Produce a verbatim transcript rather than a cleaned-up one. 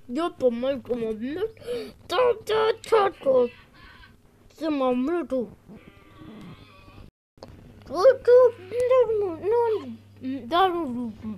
Eu tô mais como meu. Tá, tá, tá, tá. Se mamãe. Outro. Não, não. Não.